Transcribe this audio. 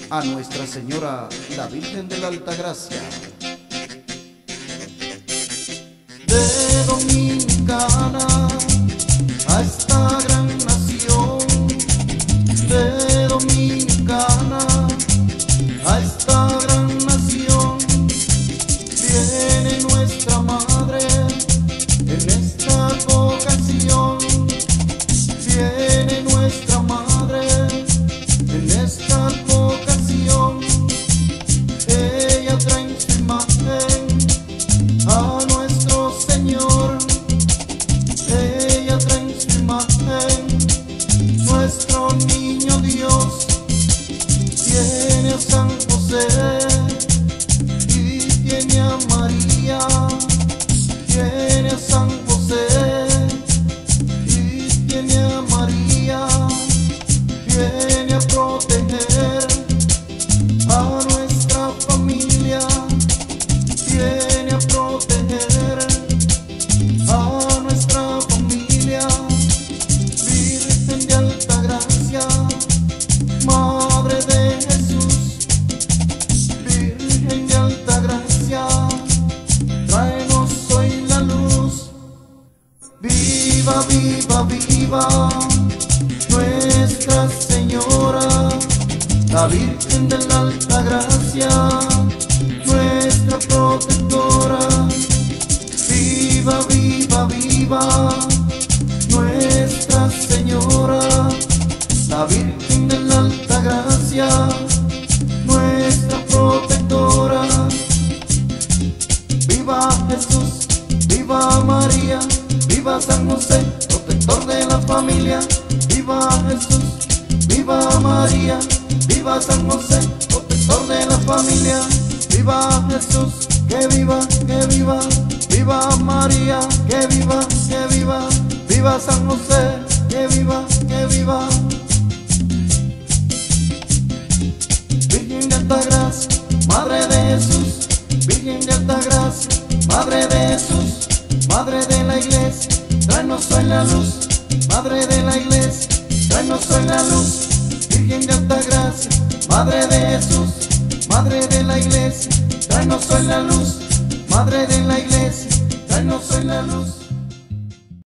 a Nuestra Señora, la Virgen de la Altagracia. De Dominicana a esta gran nación, de Dominicana a esta gran nación, viene nuestra Madre en esta vocación, viene nuestra Madre en esta vocación. Ella trae en su imagen a nuestro Señor, ella trae en su imagen nuestro niño Dios. Tiene a San José y tiene a María, tiene a San José y tiene a María, viene a proteger a nuestra familia, viene a proteger a nuestra familia. Virgen de Altagracia, Madre de Jesús, Virgen de Altagracia, tráenos hoy la luz. Viva, viva, viva Nuestra Señora, la Virgen de la Altagracia, nuestra protectora. Viva, viva, viva Nuestra Señora, la Virgen de la Altagracia, nuestra protectora. Viva Jesús, viva María, viva San José, protector de la familia. Viva Jesús, viva María, viva San José, protector de la familia. Viva Jesús, que viva, que viva. Viva María, que viva, que viva. Viva San José, que viva, que viva. Virgen de Altagracia, Madre de Jesús, Virgen de Altagracia, Madre de Jesús, Madre de la Iglesia, tráenos hoy la luz. Madre de la Iglesia, tráenos hoy la luz. Virgen de Altagracia, Madre de Jesús, Madre de la Iglesia, tráenos hoy la luz. Madre de la Iglesia, tráenos hoy la luz.